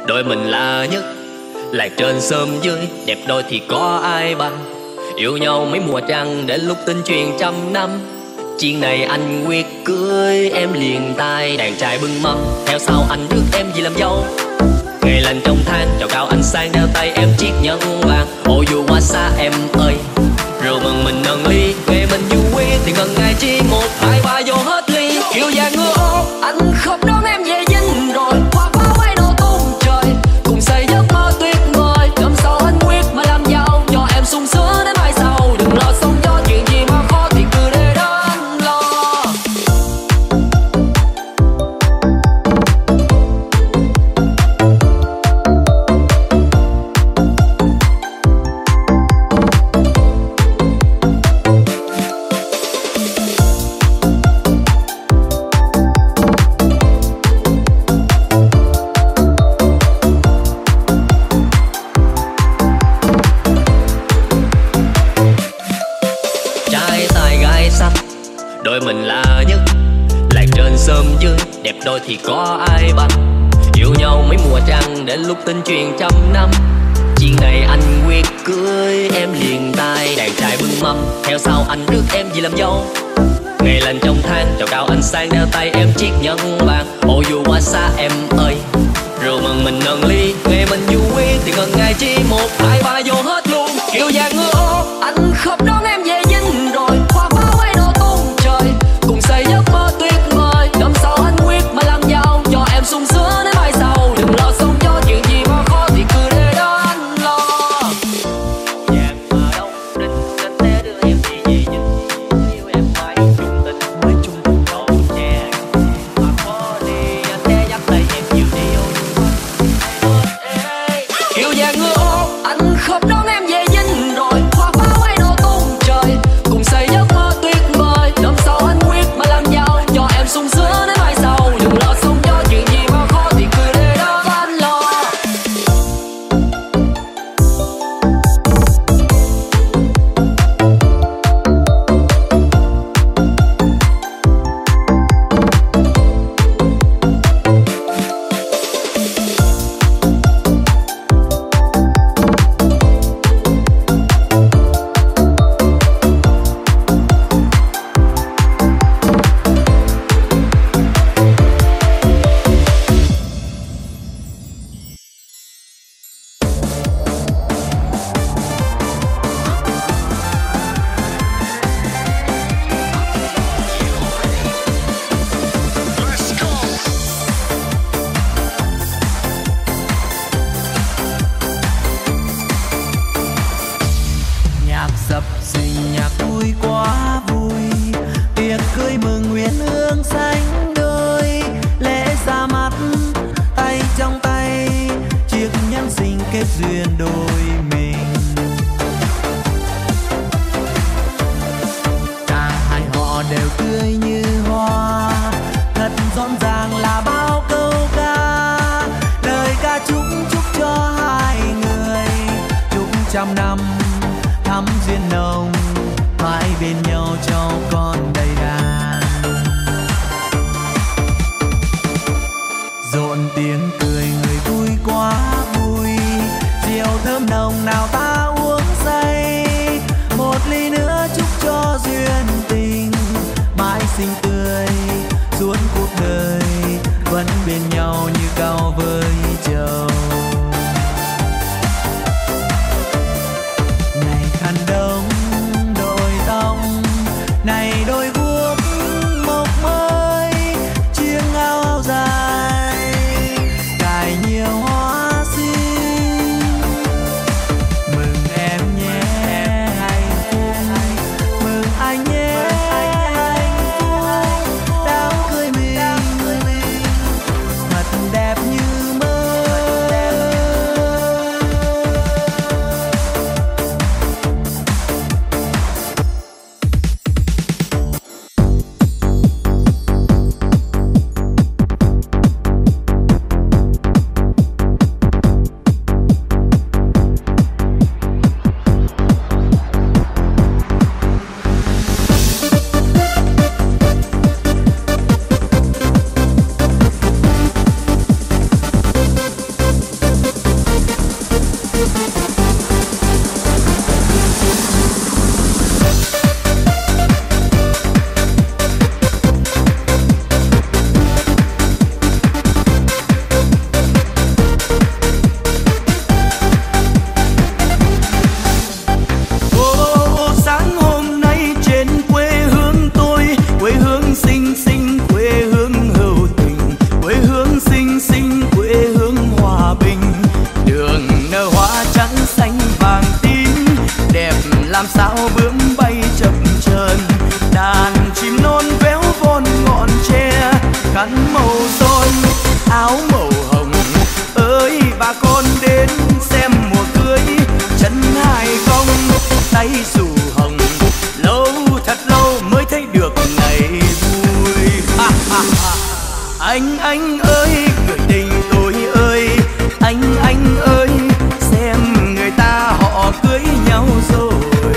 Đôi mình là nhất, làng trên xóm dưới, đẹp đôi thì có ai bằng. Yêu nhau mấy mùa trăng đến lúc tin truyền trăm năm. Chuyện này anh quyết cưới em liền tay, đàn trai bưng mâm theo sau anh rước em về làm dâu. Ngày lành trong tháng chào cao anh sang đeo tay em chiếc nhẫn vàng. Ô dù qua xa em ơi, rượu mừng mình nâng ly, ngày mình vui thì ngần ngày chi một hai ba vô hết ly. Kiều vàng ngựa ô anh không đón em về dinh rồi, hoa pháo bay nổ tung trời cùng xây giấc mơ tuyệt vời. Năm sau anh quyết mà làm giàu cho em sung sướng đến mai sau. Đừng lo sống cho chuyện gì mà khó thì cứ để đó anh lo. Đôi mình là nhất, làng trên xóm dưới, đẹp đôi thì có ai bằng. Yêu nhau mấy mùa trăng đến lúc tin truyền trăm năm. Chuyện này anh quyết cưới em liền tay, đàn trai bưng mâm theo sau anh rước em về làm dâu. Ngày lành trong tháng chào cao anh sang đeo tay em chiếc nhẫn vàng. Ô dù qua xa em ơi, rượu mừng mình nâng ly, ngày mình vui thì ngần ngày chi một hai ba vô hết luôn. Kiều vàng ngựa ô anh không đón em về dinh rồi, hoa pháo bay nổ tung trời cùng xây giấc mơ tuyệt vời. Năm sau anh quyết mà làm giàu cho em sung sướng đến mai sau. Đừng lo sống cho chuyện gì mà khó thì cứ để đó anh lo. Vàng mà đâu định anh sẽ đưa em đi về dinh. Yêu em mãi chung tình đổ nhẹ mà khó đi, anh sẽ dắt tay em nhiều điều. Kiều vàng ngựa ô anh không đón em về dinh rồi, hoa pháo bay nổ tung trời cùng xây giấc mơ tuyệt vời. Năm sau anh quyết mà làm giàu cho em sung sướng đến mai sau. Đừng lo sống cho chuyện gì mà khó thì cứ để đó anh lo. Nhạc sập sình nhạc vui quá vui, tiệc cưới mừng uyên ương xanh đôi. Lễ ra mắt tay trong tay, chiếc nhẫn xinh kết duyên đôi mình. Cả hai họ đều tươi như hoa, thật rõ ràng là bao câu ca. Lời ca chúc cho hai người, chúc trăm năm thắm duyên nồng, mãi bên nhau cho con đầy đàn. Rộn tiếng cười người vui quá vui, rượu thơm nồng nào ta uống say. Một ly nữa chúc cho duyên tình mãi xinh tươi suốt cuộc đời, vẫn bên nhau như cao với trầu. Này khăn đông đôi tóc, này đôi guốc mộc mới, chiếc áo dài cài nhiều hoa xinh. Mừng em nhé hạnh phúc, mừng anh nhé hạnh phúc, đám cưới mình Anh ơi người tình tôi ơi, anh ơi xem người ta họ cưới nhau rồi.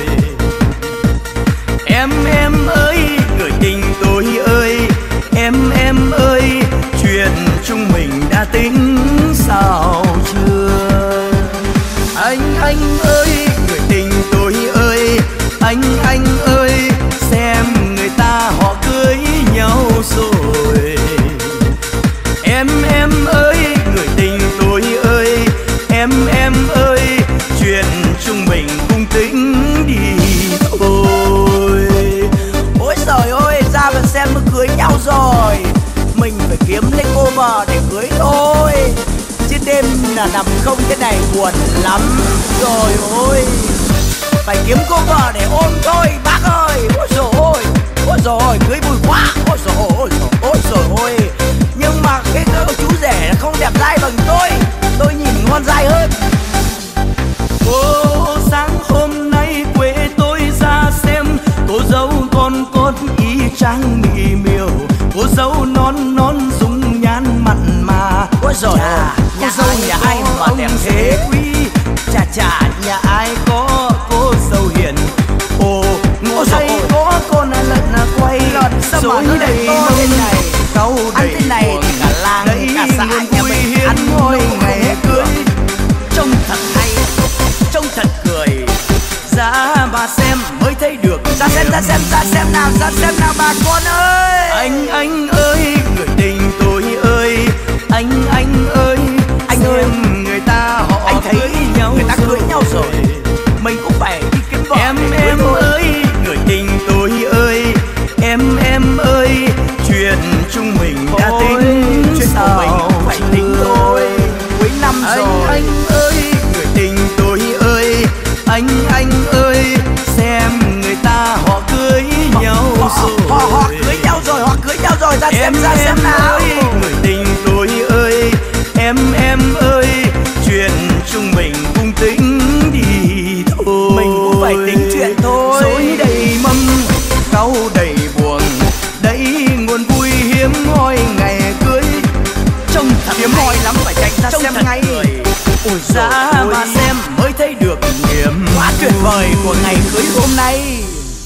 Em ơi người tình tôi ơi, em ơi chuyện chúng mình đã tính sao chưa? Anh ơi người tình tôi ơi, anh ơi xem người ta họ cưới nhau rồi. Em ơi người tình tôi ơi, em ơi chuyện chúng mình cùng tính đi thôi. Ôi trời ơi, ra mà xem nó cưới nhau rồi, mình phải kiếm lấy cô vợ để cưới thôi, chứ đêm là nằm không thế này buồn lắm rồi. Ôi phải kiếm cô vợ để ôm thôi bác ơi. Ôi trời ơi, ôi trời ơi cưới vui quá. Ôi trời ơi, ôi trời ơi, nhưng mà cái chú rể không đẹp trai bằng tôi nhìn ngon dai hơn. Ô sáng hôm nay quê tôi ra xem, cô dâu con y chang mỹ miều, cô dâu non dung nhan mặn mà. Ôi giời ơi, cô dâu nhà ai mà đẹp thế quý, chà nhà ai có cô dâu hiền. Ồ ngộ đây có con lợn quay rồi đầy mâm này, câu đầy thế này thì cả làng cả xã nhà mình ăn ngôi ngày cưới. Trông thật hay, trông thật cười, ra bà xem mới thấy được. Ra xem nào bà con ơi. Anh ơi người tình tôi ơi, anh ơi anh ơi người ta họ anh thấy cưới nhau, người ta cưới nhau rồi, mình cũng phải đi kiếm vợ. Em ơi người tình tôi ơi, em ơi chuyện chúng mình đã tính, chuyện của mình phải tính thôi. Cuối năm rồi anh ơi người tình tôi ơi, anh ơi xem người ta họ cưới nhau rồi. Họ cưới nhau rồi, ra xem nào. Người tình tôi ơi, em ơi chuyện chúng mình cùng tính đi thôi. Mình cũng phải tính chuyện thôi. Dối đầy mâm, cau đầy buồn, đấy nguồn vui hiếm hoi ngày cưới. Trông thật hiếm hoi lắm, phải chạy ra xem ngay. Ôi ra mà xem mới thấy được niềm quá tuyệt vời của ngày cưới hôm nay.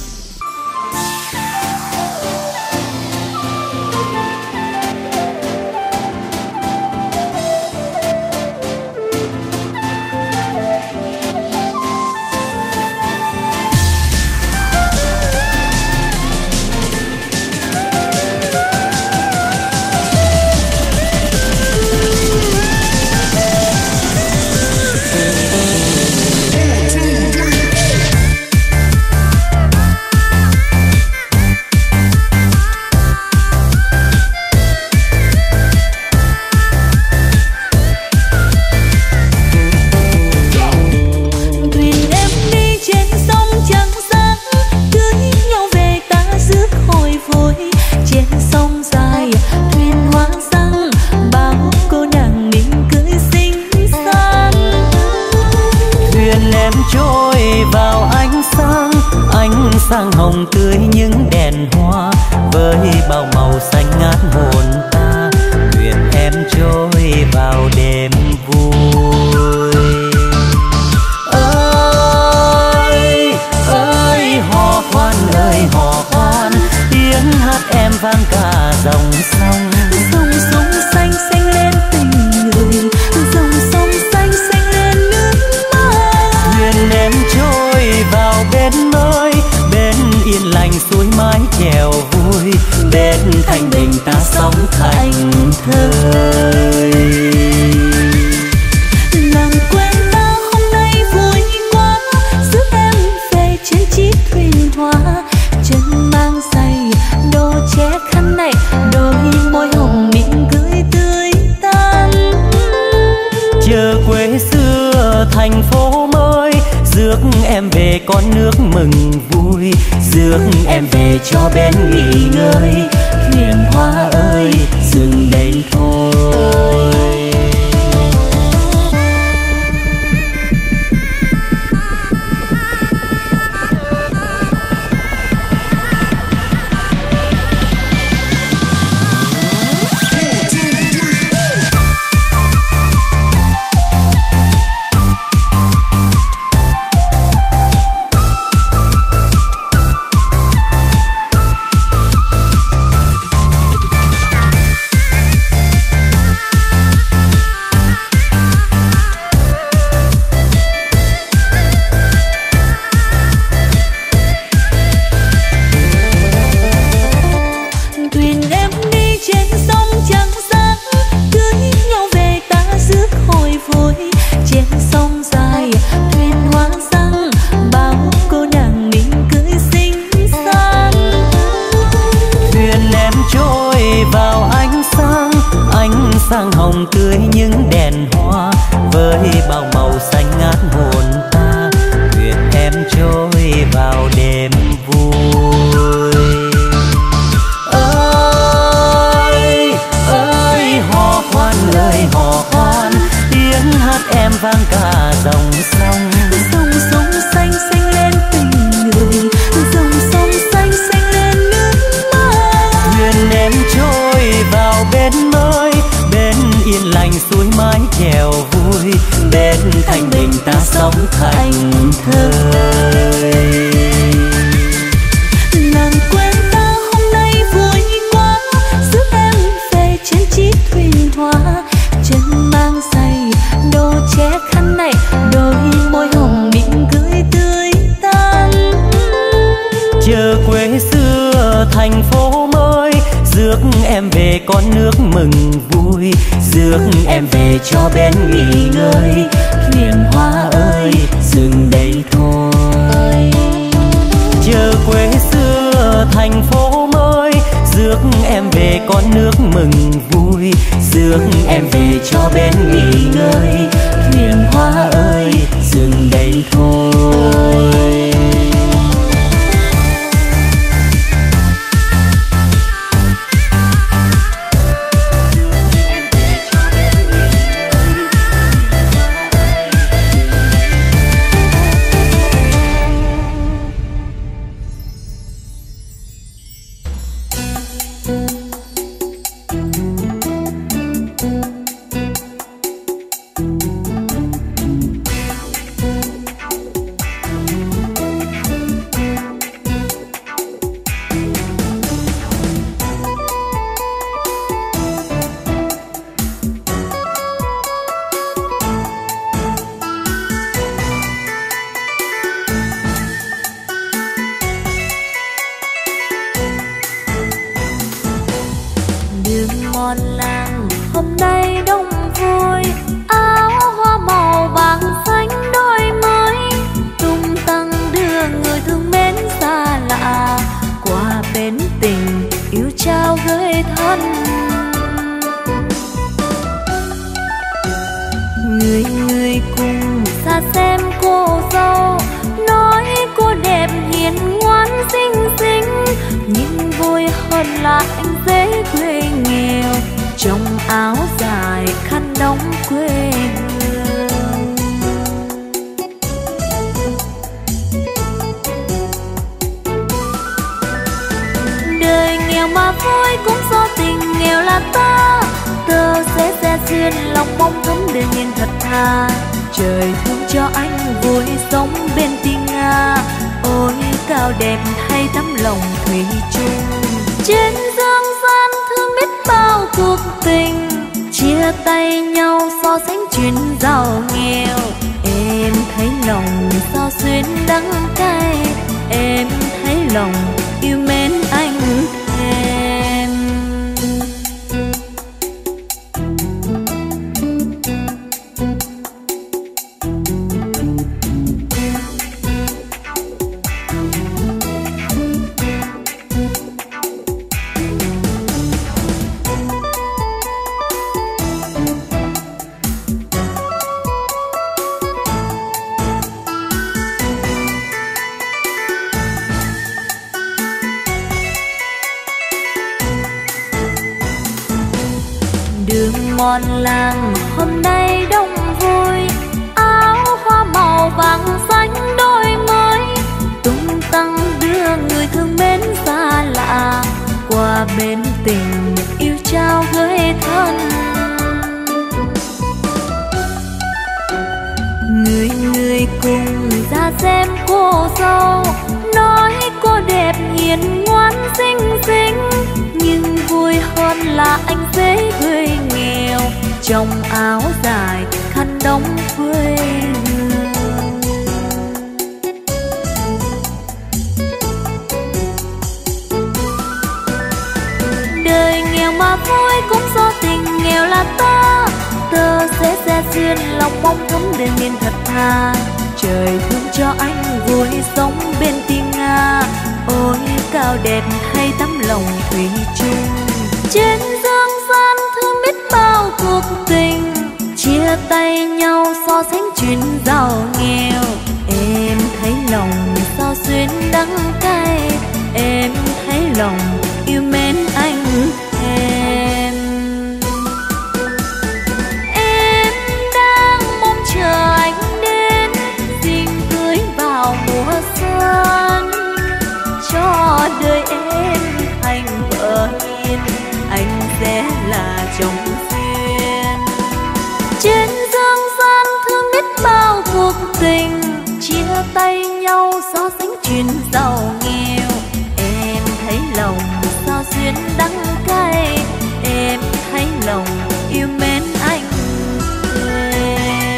Sang hồng tươi những đèn hoa với bao màu xanh ngát hồn ta, thuyền em trôi vào đêm vui. Ơi hò khoan ơi hò khoan, tiếng hát em vang cả dòng sông. Dòng sông xanh xanh lên tình người, dòng sông xanh xanh lên nước mắt. Thuyền em trôi vào bên mới, bên yên lành suối mái chèo vui, bên thanh bình ta sống thành thơi. Làng quê ta hôm nay vui quá, rước em về trên chiếc thuyền hoa. Chân mang giày đồ che khăn này, đôi môi hồng mỉm cười tươi tắn. Chờ quê xưa thành phố mới, rước em về con nước mừng vui, rước em về cho bên nghỉ ngơi. Thuyền hoa ơi dừng đây thôi. hoa với bao màu xanh ngát hồn ta, thuyền em trôi vào đêm vui. Ơi ơi hò khoan ơi hò khoan, tiếng hát em vang cả dòng sông. Dòng sông xanh xanh lên tình người, dòng sông xanh xanh lên nước mắt. Thuyền em trôi vào bên mới, bên yên lành suối mái chèo vui, bên thanh bình ta sống thành thơi. Nàng quên ta hôm nay vui quá, giúp em về trên chiếc thuyền hoa, chân mang giày đồ che khăn này, đôi môi hồng mỉm cười tươi tắn. Chờ quê xưa thành phố mới, rước em về con nước mừng vui, rước em về cho bên nghỉ ngơi. Thuyền hoa ơi dừng đây thôi. Chờ quê xưa thành phố mới, rước em về con nước mừng vui, rước em về cho bên nghỉ ngơi. Thuyền hoa ơi dừng đây thôi. Đường mòn làng hôm nay đông vui, áo hoa màu vàng xanh đôi mới, tung tăng đưa người thương mến xa lạ qua bên tình yêu trao gửi thân. Người người cùng ra xem cô dâu, nói cô đẹp hiền ngoan xinh xinh, nhưng vui hơn là anh dễ người nghèo trong áo dài khăn đóng quê hương. Đời nghèo mà vui cũng do tình nghèo là ta, tơ sẽ duyên lòng mong thấm đời miền thật thà. Trời thương cho anh vui sống bên tiếng Nga, ôi cao đẹp hay tấm lòng thủy chung. Trên dương gian thương biết bao cuộc tình, chia tay nhau so sánh chuyện giàu nghèo. Em thấy lòng sao xuyên đắng cay, em thấy lòng yêu mến anh em. Em đang mong chờ anh đến xin cưới vào mùa xuân, cho đời em thành vợ hiền, anh sẽ là chồng duyên. Trên dương gian thương biết bao cuộc tình, chia tay nhau so sánh chuyện giàu nghèo. Em thấy lòng sao xuyên đắng cay, em thấy lòng yêu mến anh em.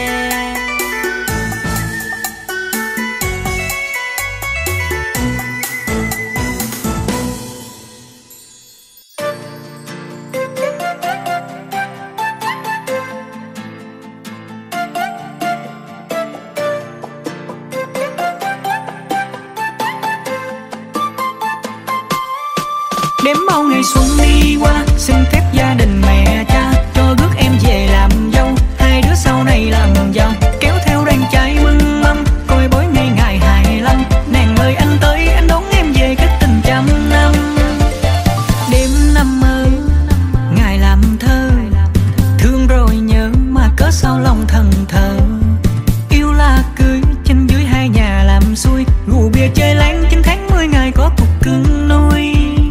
Đếm bao ngày xuân đi qua, xin phép gia đình mẹ cha cho rước em về làm dâu. Hai đứa sau này làm giàu, kéo theo đàn trai mừng mâm, coi bối ngày ngày hài lắm. Nàng ơi anh tới, anh đón em về kết tình trăm năm. Đêm năm mơ, ngày làm thơ, thương rồi nhớ mà cớ sao lòng thần thờ. Yêu là cưới, trên dưới hai nhà làm xuôi, rượu bia chơi láng 9 tháng 10 ngày có cục cưng nuôi.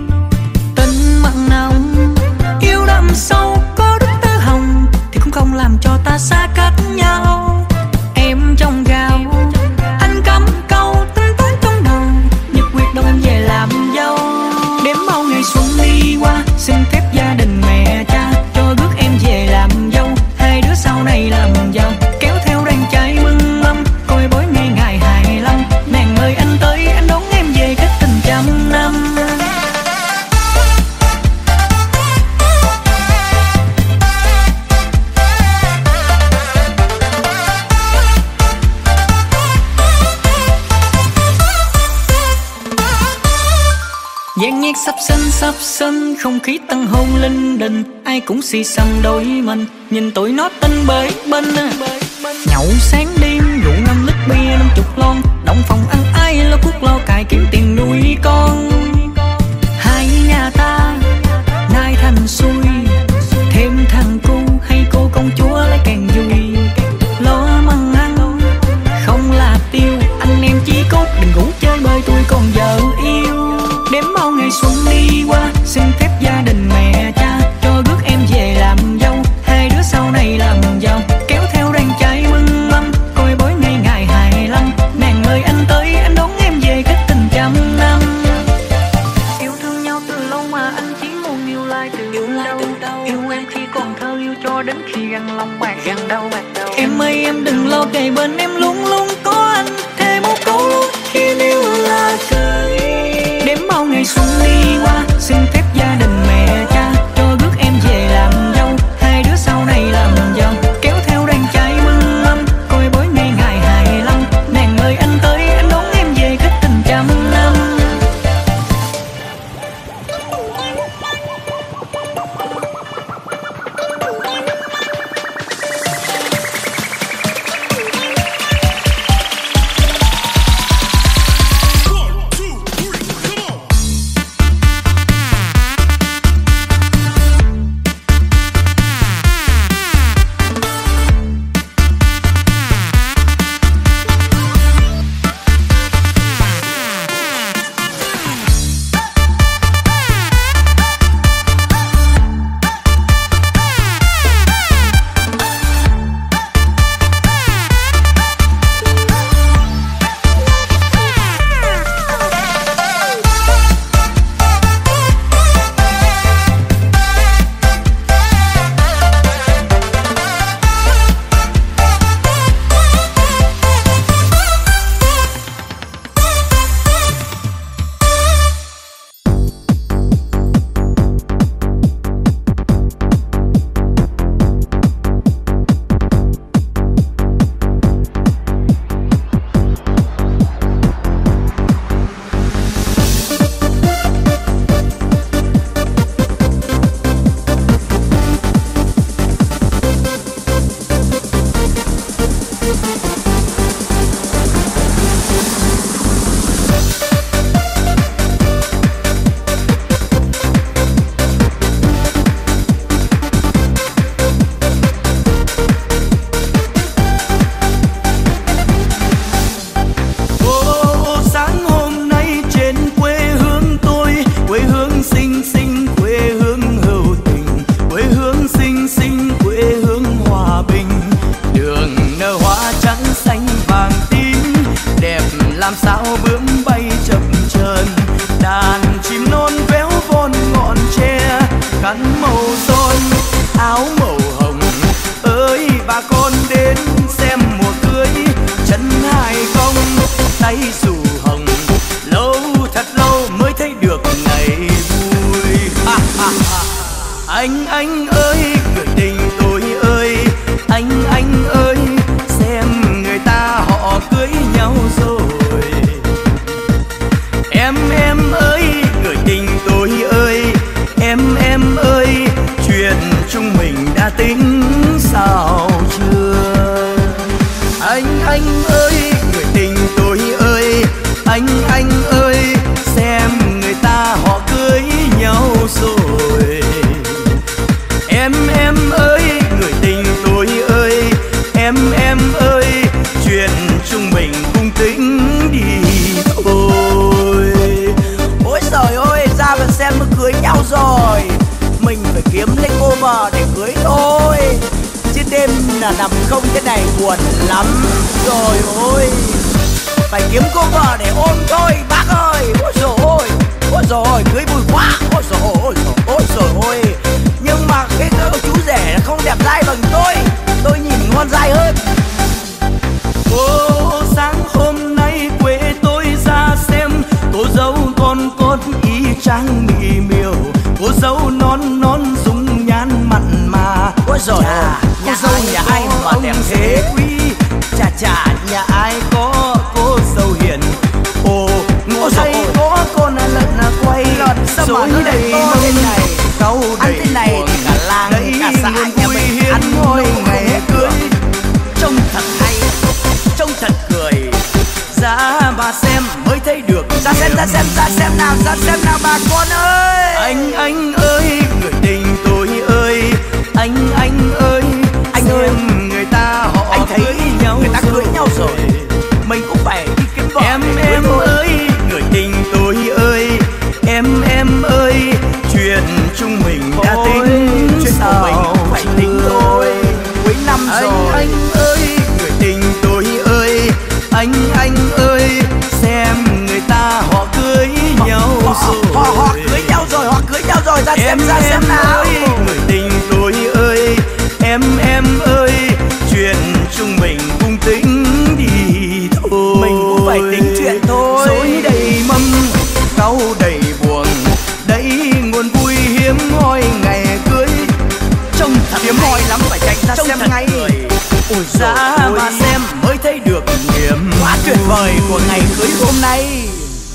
Yêu đậm sâu có đức tơ hồng thì cũng không làm cho ta xa cách nhau. Em trong gạo, anh cắm câu tính toán trong đầu, nhật quyết đâu em về làm dâu. Đếm bao ngày xuân đi qua, xin phép gia đình mẹ cha cho rước em về làm dâu. Hai đứa sau này làm giàu, kéo theo đàn trai mừng mâm, coi bối ngày ngày hài lắm. Nàng ơi anh tới, anh đón em về kết tình trăm năm. Gian nhạc sắp sân, không khí tân hôn linh đình, ai cũng xì xầm đôi mình, nhìn tụi nó tinh bới bên. Nhậu sáng đêm rượu 5 lít bia 50 lon, động phòng ăn ai lo cuốc lo cài kiếm tiền nuôi con. Hai nhà ta nay thành xuôi, thêm thằng cu hay cô công chúa lấy càng vui. Lo măng ăn không là tiêu, anh em chí cốt đừng ngủ chơi bơi tôi còn vợ yêu. Đếm bao ngày xuân đi qua, xin phép gia đình mẹ cha cho rước em về làm dâu. Hai đứa sau này làm giàu, kéo theo đàn trai mừng mâm, coi bối ngày ngày hài lắm. Nàng ơi anh tới, anh đón em về kết tình trăm năm. Yêu thương nhau từ lâu mà anh chỉ muốn yêu lại từ đâu. Yêu em khi còn thơ, yêu cho đến khi găng lòng bạc găng đau. Em ơi em đừng lo, kề bên em luôn luôn có anh, thề một câu luôn khi yêu là cưới. Đếm bao ngày xuân đi qua, xin phép gia đình mẹ cha cho rước em về làm dâu. Hai đứa sau này làm giàu, kéo theo đàn trai mừng mâm, coi bối ngày ngày hài lắm. Nàng ơi anh tới, anh đón em về kết tình trăm năm. đến xem mùa cưới chân hai công tay dù hồng, lâu thật lâu mới thấy được ngày vui. Anh ơi người tình tôi ơi, anh ơi xem người ta họ cưới nhau rồi. Em ơi người tình tôi ơi, em ơi chuyện chúng mình đã tính sao chưa? Anh ơi người tình tôi ơi, anh ơi xem người ta họ cưới nhau rồi. Em ơi người tình tôi ơi, em ơi chuyện chúng mình cùng tính đi thôi. Ôi trời ơi, ra mà xem nó cưới nhau rồi, mình phải kiếm lấy cô vợ để cưới thôi, chứ đêm là nằm không thế này buồn lắm rồi. Ôi phải kiếm cô vợ để ôm thôi bác ơi. Ôi trời ơi cưới vui quá. Ôi trời ơi nhưng mà cái chú rể không đẹp trai bằng tôi nhìn ngon dai hơn. Ô sáng hôm nay quê tôi ra xem cô dâu con y chang mỹ miều, cô dâu non dung nhan mặn mà. Ôi giời ơi cô dâu nhà ai mà đẹp thế quý, chà nhà ai có cô dâu hiền. Ồ ngộ đây có con lợn quay rồi đầy mâm này câu đầy thế này thì cả làng cả xã nhà mình ăn ngôi ngày cưới. Trông thật hay, trông thật cười, ra bà xem mới thấy được. Ra xem nào bà con ơi. Anh ơi người tình tôi ơi, anh ơi anh ơi người ta họ anh thấy nhau, người ta cưới nhau rồi, mình cũng phải đi kiếm vợ. Em ơi người tình tôi ơi, em ơi chuyện chúng mình đã tính, chuyện của mình phải tính thôi. Cuối năm rồi anh ơi người tình tôi ơi, anh ơi xem người ta họ cưới nhau rồi. Họ cưới nhau rồi, ra xem nào. Người tình tôi ơi, em ơi chuyện chúng mình cùng tính đi thôi. Mình cũng phải tính chuyện thôi. Dối đầy mâm cau đầy buồn, đấy nguồn vui hiếm hoi ngày cưới. Trông thật hiếm hoi lắm, phải chạy ra xem ngay. Ôi ra mà xem mới thấy được niềm quá tuyệt vời của ngày cưới hôm nay.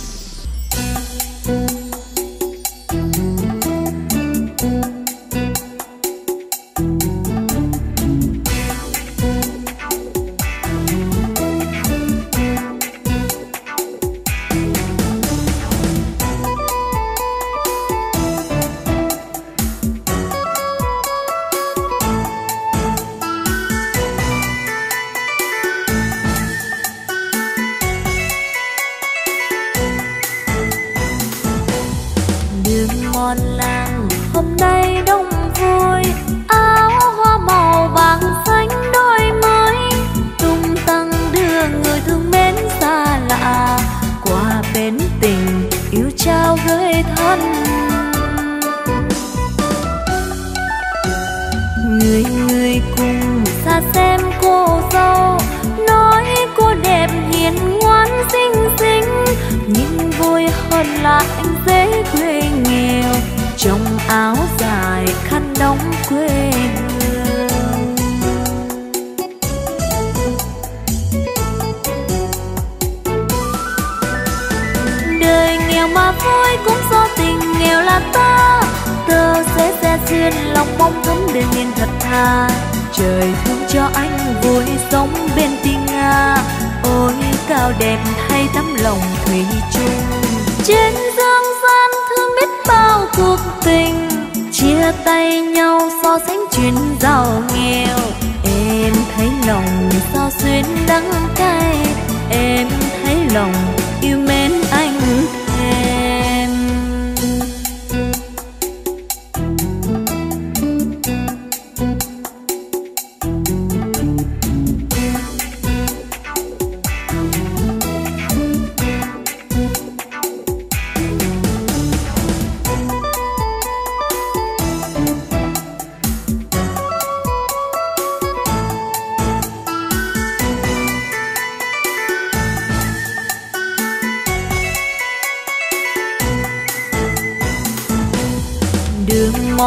Người cùng xa xem cô dâu, nói cô đẹp hiền ngoan xinh xinh, nhưng vui hơn là anh dễ quê nghèo, trong áo dài khăn đóng quê hương. Đời nghèo mà vui cũng do tình nghèo là ta, tơ sẽ duyên lòng mong thấm đến hiền thật thà. Trời thương cho anh vui sống bên tình Nga, ôi cao đẹp thay tấm lòng thủy chung. Trên dương gian thương biết bao cuộc tình, chia tay nhau so sánh chuyện giàu nghèo. Em thấy lòng sao xuyên đắng cay, em thấy lòng yêu mến anh em.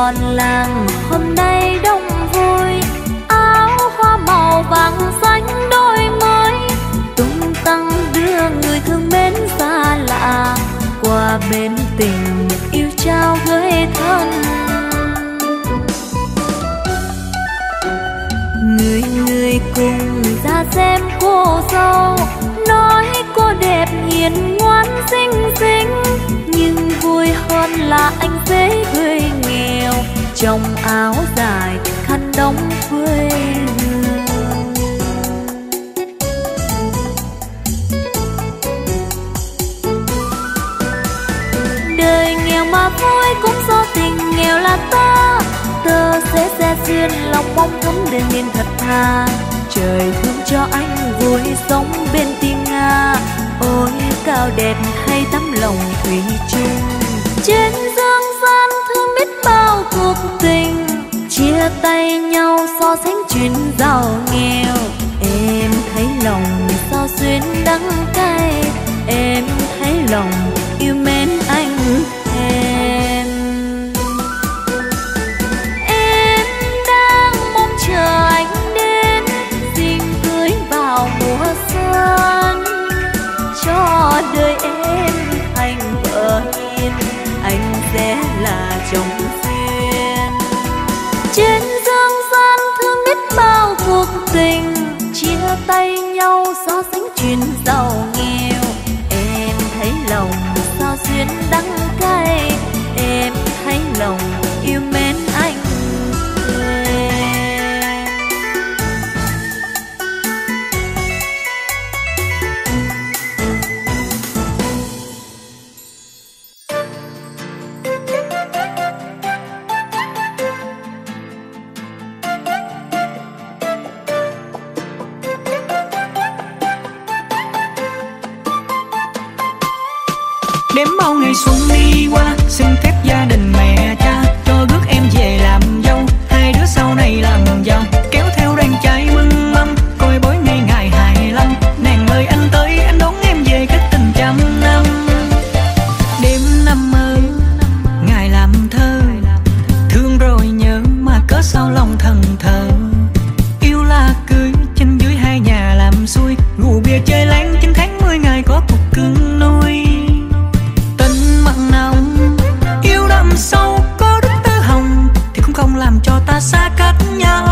còn làng hôm nay đông vui, áo hoa màu vàng xanh đôi mới, tung tăng đưa người thương mến xa lạ qua bên tình yêu trao gửi thân. Người người cùng ra xem cô dâu, nói cô đẹp hiền ngoan xinh xinh, nhưng vui hơn là anh dễ quê nghèo, trong áo dài khăn đóng quê hương. Đời nghèo mà vui cũng do tình nghèo là ta, tơ sẽ duyên lòng mong thấm để nhìn thật thà. Trời thương cho anh vui sống bên tim Nga, ôi cao đẹp hay tấm lòng thủy chung. Trên dương gian thương biết bao cuộc tình, chia tay nhau so sánh chuyện giàu nghèo. Em thấy lòng sao xuyên đắng cay, em thấy lòng yêu mến anh em. Em đang mong chờ anh đến, xin cưới vào mùa xuân, cho đời em thành vợ hiền, anh sẽ là chồng duyên. Trên dương gian thương biết bao cuộc tình, chia tay nhau so sánh chuyện giàu nghèo. Em thấy lòng sao xuyên đắng cay, em thấy lòng yêu mến anh em. Đếm bao ngày xuân đi qua, xin phép gia đình mẹ cha cho rước em về làm dâu. Hai đứa sau này làm giàu, kéo theo đàn trai mừng mâm, coi bói ngày ngày 25. Nàng ơi anh tới, anh đón em về kết tình trăm năm. Đêm năm ơi, ngày làm thơ, thương rồi nhớ mà cớ sao lòng thần thờ. Yêu là cưới, trên dưới hai nhà làm xuôi, rượu bia chơi láng 9 tháng 10 ngày có cuộc cưng nuôi. Yêu đậm sâu có đức tơ hồng thì cũng không làm cho ta xa cách nhau.